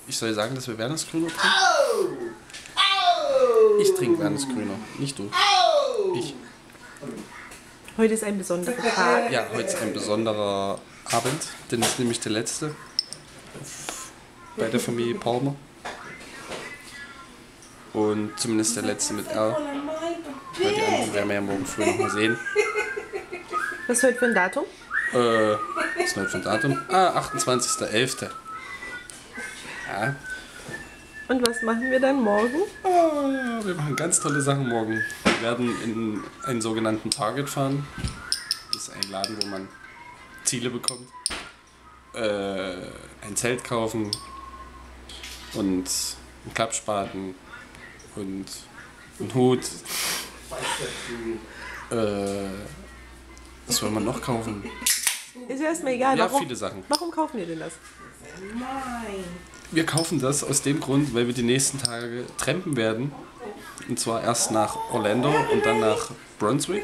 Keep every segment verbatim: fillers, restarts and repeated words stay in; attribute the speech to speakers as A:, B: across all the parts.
A: Ich soll sagen, dass wir Wernesgrüner trinken? Ich trinke Wernesgrüner, nicht du. Ich.
B: Heute ist ein besonderer Tag.
A: Ja, heute ist ein besonderer Abend, denn es ist nämlich der letzte bei der Familie Palmer. Und zumindest der letzte mit R. Weil die anderen werden wir ja morgen früh noch mal sehen.
B: Was ist heute für ein Datum?
A: Äh, was ist heute für ein Datum? Ah, achtundzwanzigster elfter Ja.
B: Und was machen wir dann morgen?
A: Oh, ja, wir machen ganz tolle Sachen morgen. Wir werden in einen sogenannten Target fahren. Das ist ein Laden, wo man Ziele bekommt. Äh, ein Zelt kaufen und einen Klappspaten und einen Hut. Äh, was soll man noch kaufen?
B: Ist ja erstmal egal.
A: Ja,
B: warum,
A: viele Sachen.
B: Warum kaufen wir denn das?
A: Wir kaufen das aus dem Grund, weil wir die nächsten Tage trampen werden. Und zwar erst nach Orlando und dann nach Brunswick.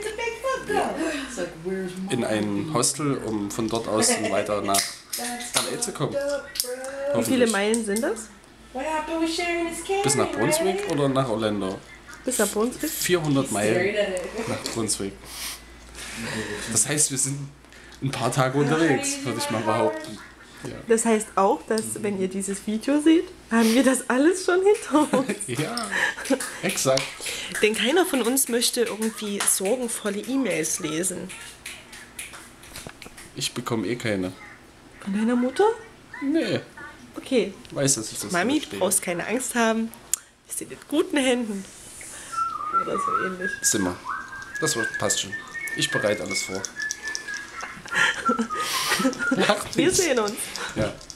A: In ein Hostel, um von dort aus dann weiter nach L A zu kommen.
B: Wie viele Meilen sind das?
A: Bis nach Brunswick oder nach Orlando?
B: Bis nach Brunswick?
A: vierhundert Meilen nach Brunswick. Das heißt, wir sind ein paar Tage unterwegs, würde ich mal behaupten. Ja.
B: Das heißt auch, dass, wenn ihr dieses Video seht, haben wir das alles schon hinter uns.
A: Ja, exakt.
B: Denn keiner von uns möchte irgendwie sorgenvolle E-Mails lesen.
A: Ich bekomme eh keine.
B: Von deiner Mutter?
A: Nee.
B: Okay.
A: Ich weiß, dass ich das
B: Mami,
A: verstehe.
B: du brauchst keine Angst haben. Wir sind in guten Händen. Oder so ähnlich.
A: Sind wir. Das passt schon. Ich bereite alles vor.
B: Wir sehen uns.
A: Ja.